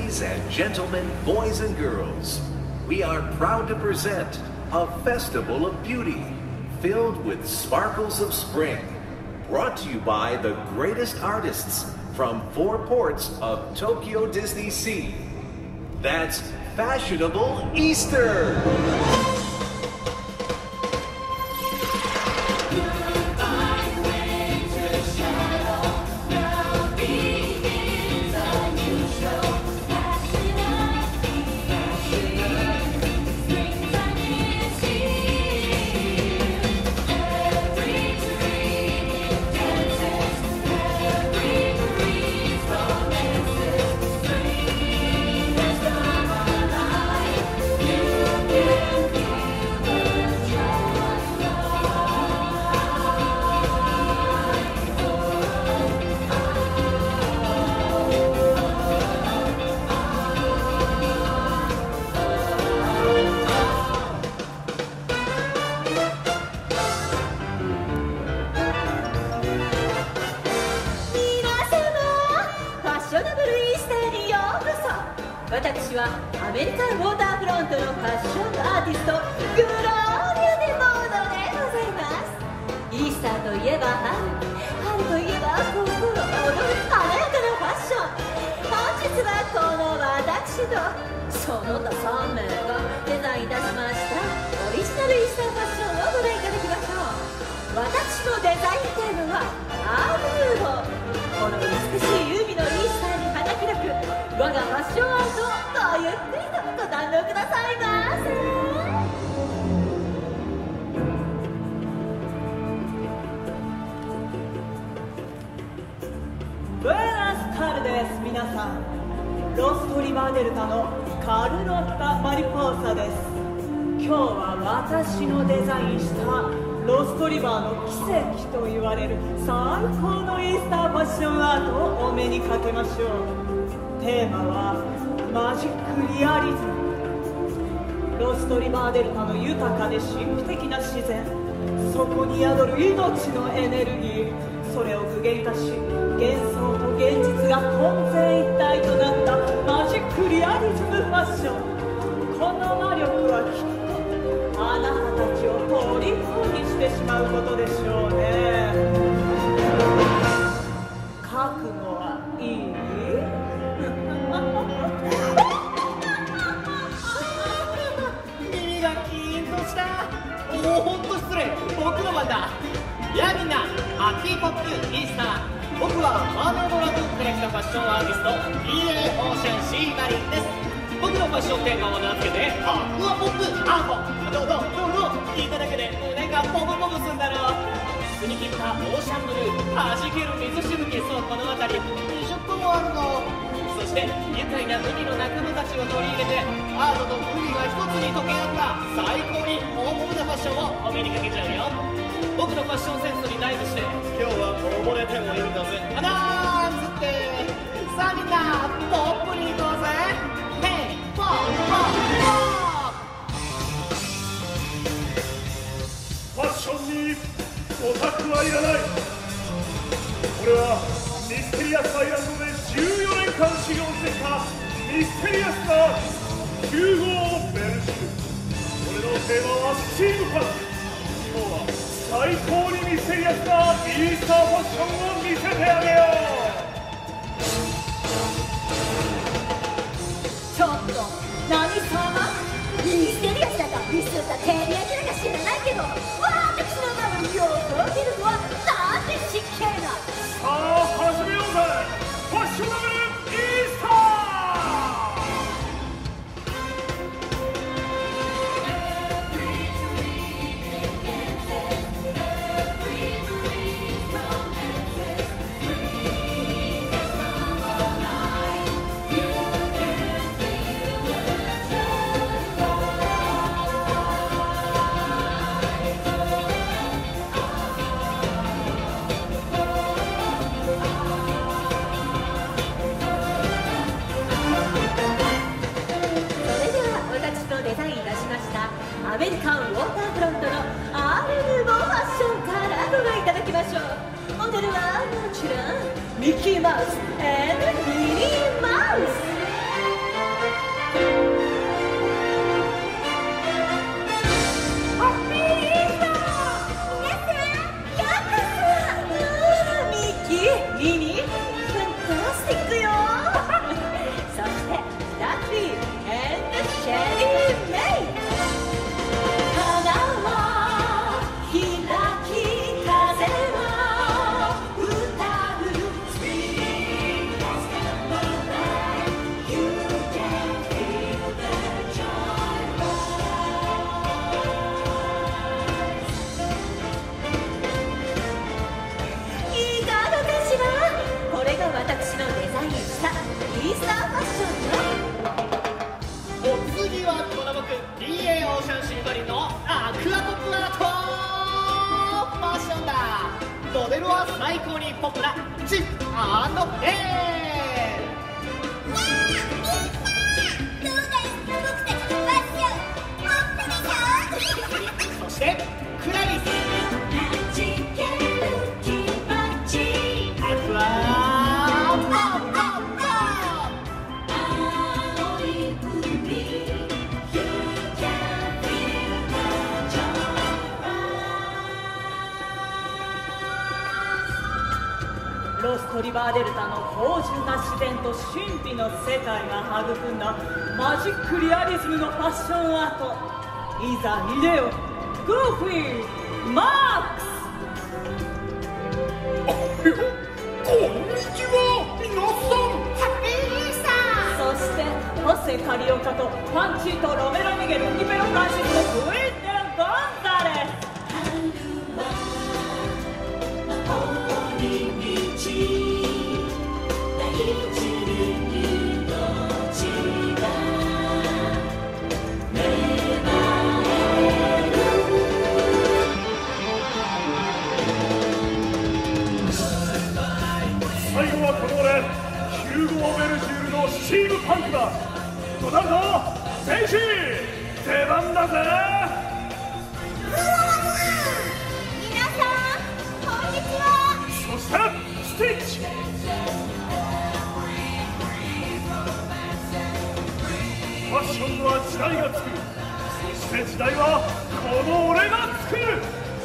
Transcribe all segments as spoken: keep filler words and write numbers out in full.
Ladies and gentlemen, boys and girls, we are proud to present a festival of beauty filled with sparkles of spring, brought to you by the greatest artists from four ports of Tokyo Disney Sea. That's Fashionable Easter! 私はアメリカンウォーターフロントのファッションアーティストグローリア・デ・モードでございます。イースターといえば春、春といえば心躍る華やかなファッション。本日はこの私とその他さん名がデザインいたしましたオリジナルイースターファッションをご覧いただきましょう。私のデザインテーマはアール・ヌーボー。この美しい海のイースターに花開く我がファッションアートをごゆっくりとご堪能くださいませ。 ブエナスタルです。皆さん、ロストリバーデルタのカルロッタ・マリポーサです。今日は私のデザインしたロストリバーの奇跡と言われる最高のイースターファッションアートをお目にかけましょう。テーマはマジックリアリズム。ロストリバーデルタの豊かで神秘的な自然、そこに宿る命のエネルギー、それを具現化し幻想と現実が混然一体となったマジックリアリズムファッション。この魔力はきっとあなたたちを虜にしてしまうことでしょうね。覚悟はいい？ 耳がキーンとした。おお、ほんと失礼。僕の番だ。やあみんな、ハッピーポップイースター。僕はマーメイドラブコレクターファッションアーティスト ビーエー オーシャンシーマリンです。僕のファッションテーマを名付けてアクアポップアート。どうぞどうぞ。聞いただけで胸がポムポムすんだろう。澄み切ったオーシャンブルー、弾ける水しぶき、そうこの辺りにじゅっぽんもあるの。そして愉快な海の仲間たちを取り入れてアートと海が一つに溶け合った最高に大物なファッションをお目にかけちゃうよ。僕のファッションセンスにダイブして今日は溺れてもいいんだぜ。あなーんつって。さあみんなポップに行こうぜ。ヘイポッポッポッ。ファッションにオタクはいらない。これはミステリアスアイランドでじゅうよねんかん修行してきたミステリアスなヒューゴ・ベルシュ。俺のテーマはスチームパンク。今日は最高にミステリアスなイースターファッションを見せてあげよう。 ちょっと何様？ミステリアスだかミスった照り焼きだか知らないけど、私の名をよく見るとはなんて失敬な。 さあ始めようぜ。ファッショナブルイースター。 アメリカンウォーターフロントのアール・ヌーボーファッションからご覧いただきましょう。モデルはもちろんミッキーマウス&ミニーマウス。 モデルは最高にポップなチップ&エーそしてクラリスアクアポッポッポロストリバーデルタの芳醇な自然と神秘の世界が育んだマジックリアリズムのファッションアート。いざ入れよグーフィーマックス。 あれこんにちは皆さん。 ハッピーイースター。 そしてホセ・カリオカとパンチーとロメロ・ミゲル・リベロ・フランシスのクイーン・デル・ゴンザレス。 最後はこの俺ヒューゴ・ベルジュールのスチームパンクだ。ドナルド戦士出番だぜ。 皆さんこんにちは。 そしてスティッチ。ファッションには時代が作る。そして時代はこの俺が作る。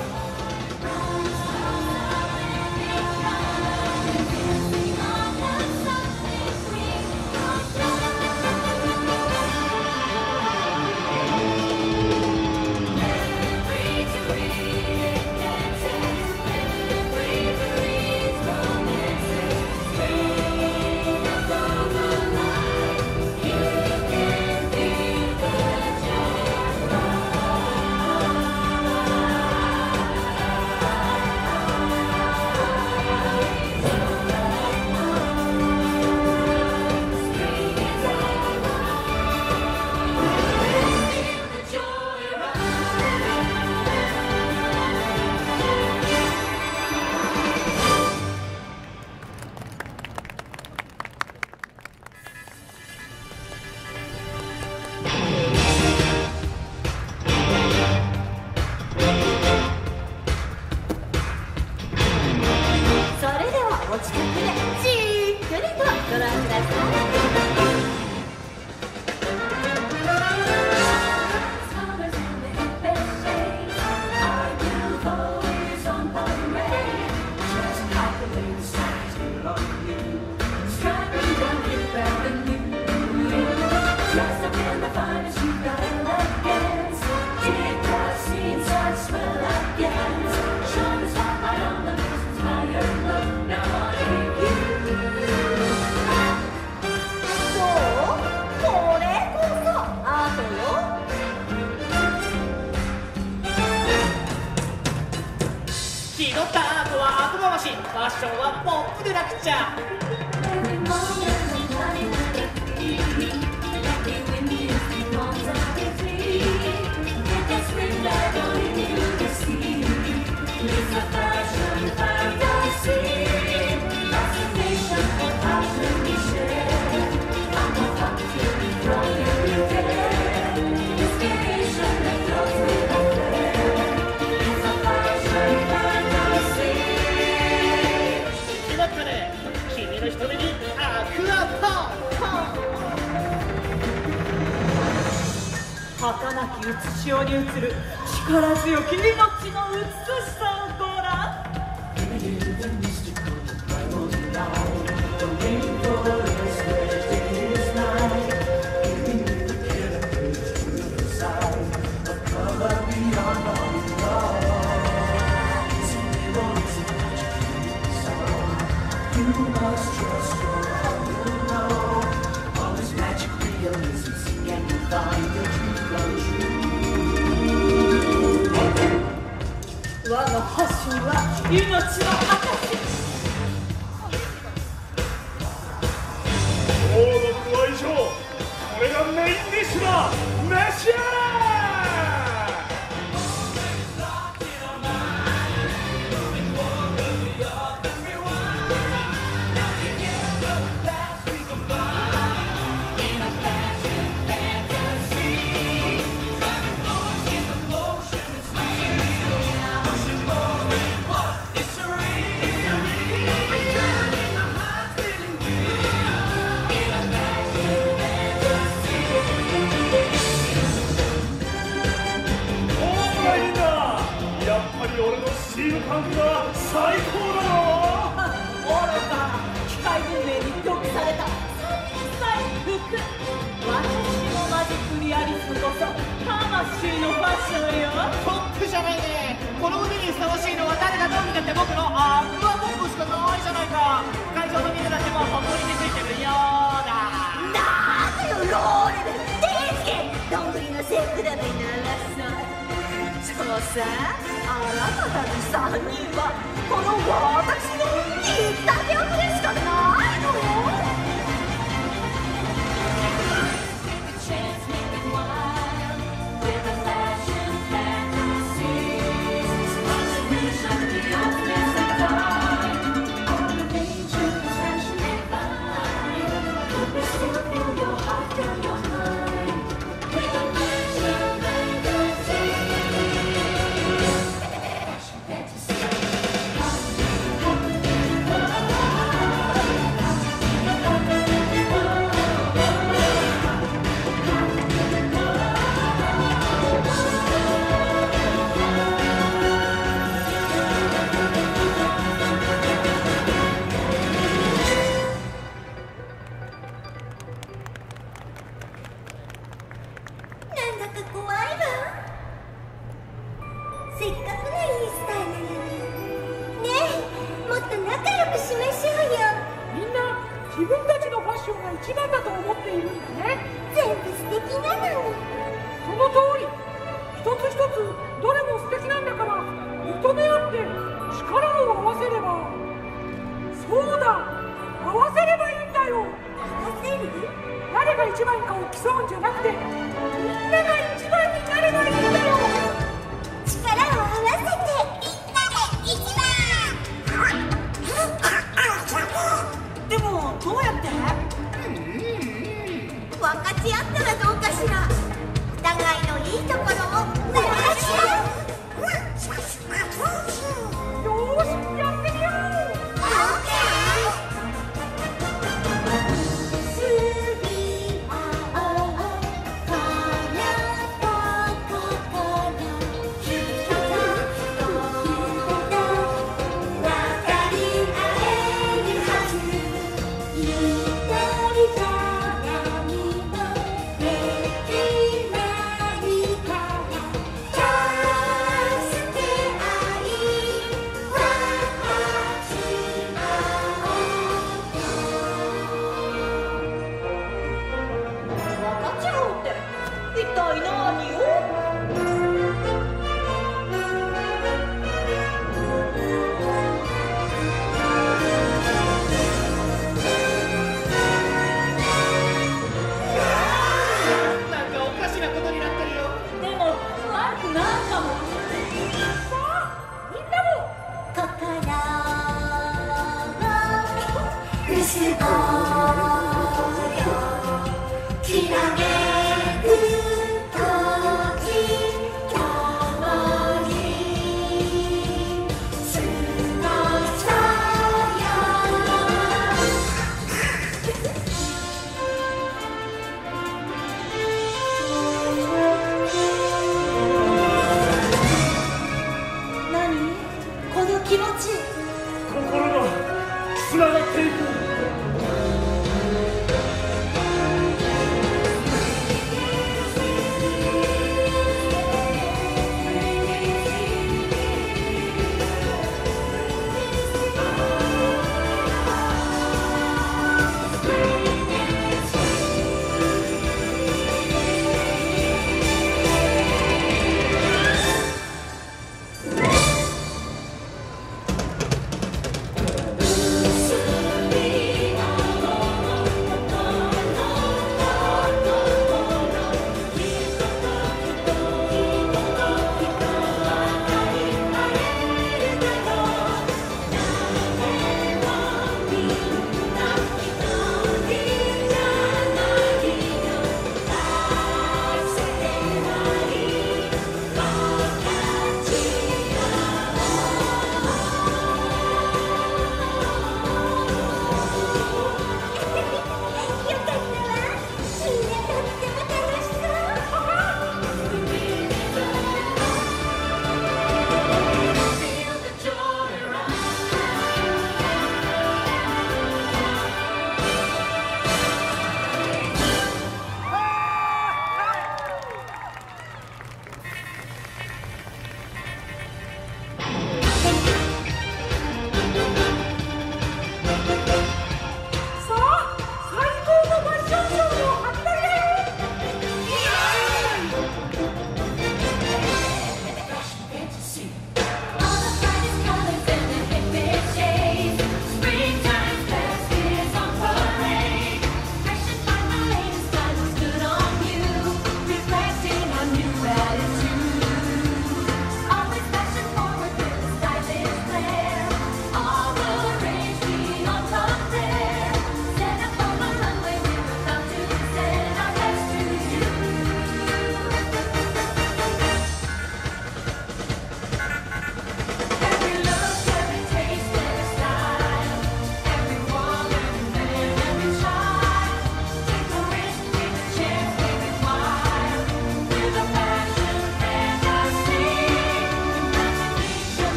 ファッションはポップでなくちゃ。 儚きうつしおに映る力強き命の美しさをご覧。我がファッションは命の証。 今日の僕は以上。これがメインディッシュだ。召し上がれ。 ーム感が最高だろ。 愚か、機械文明に毒された三人祭服。私のマジックリアリスムこそ魂のファッションよ。 トップじゃないね。この腕にふさわしいのは誰がどう見たって僕のアクアポップしかないじゃないか。会場のみんなだってもうほっこりについてるようだ。 なんだよローレルデースケどんぐりのセックダメにならさそうさあなたたちさんにんはこの私の言った手遅れしかないのよ。 「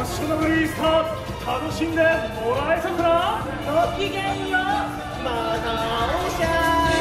ッショナブルイースター楽しんでもらえたかな。 ごきげんよう。 またおっしゃい。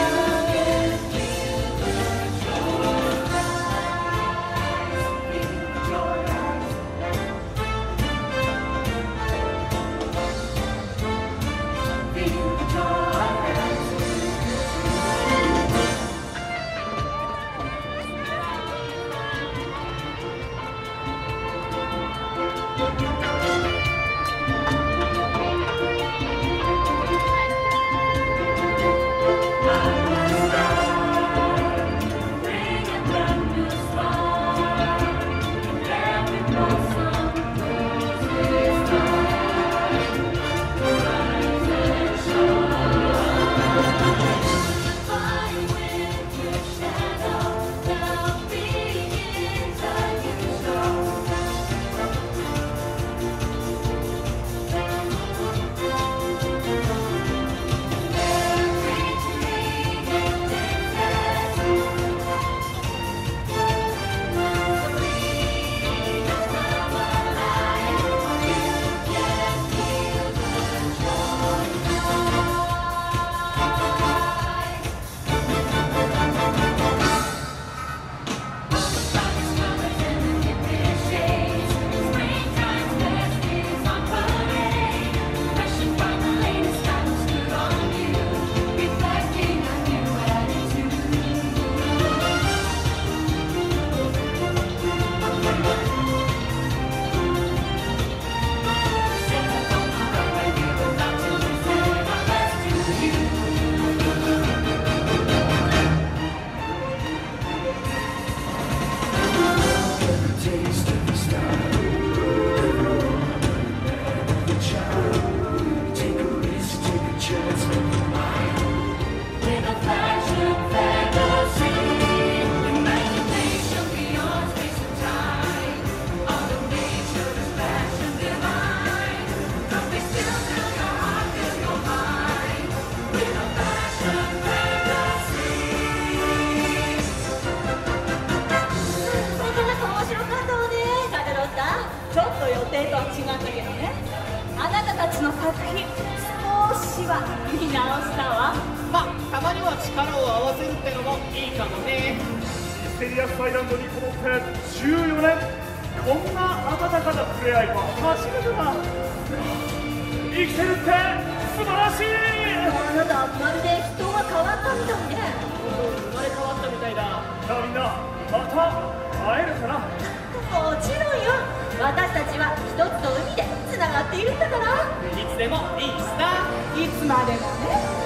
見直したわ。 まあたまには力を合わせるってのもいいかもね。 ミステリアスアイランドにこもってじゅうよねん、こんな温かな触れ合いは初めてだ。生きてるって素晴らしい。 あなたまるで人が変わったみたいね。 生まれ変わったみたいだ。 じゃあみんなまた会えるかな。 もちろんよ。私たちは一つの海でつながっているんだから。 いつでもいいさ。 いつまでもね。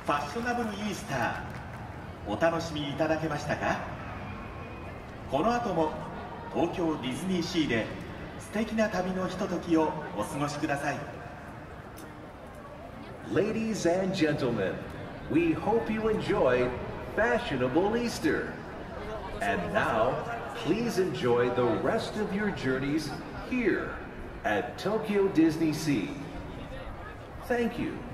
ファッショナブルイースター、お楽しみいただけましたか？この後も東京ディズニーシーで素敵な旅のひとときをお過ごしください。 Ladies and gentlemen, we hope you enjoyed Fashionable Easter. And now, please enjoy the rest of your journeys here at Tokyo Disney Sea. Thank you.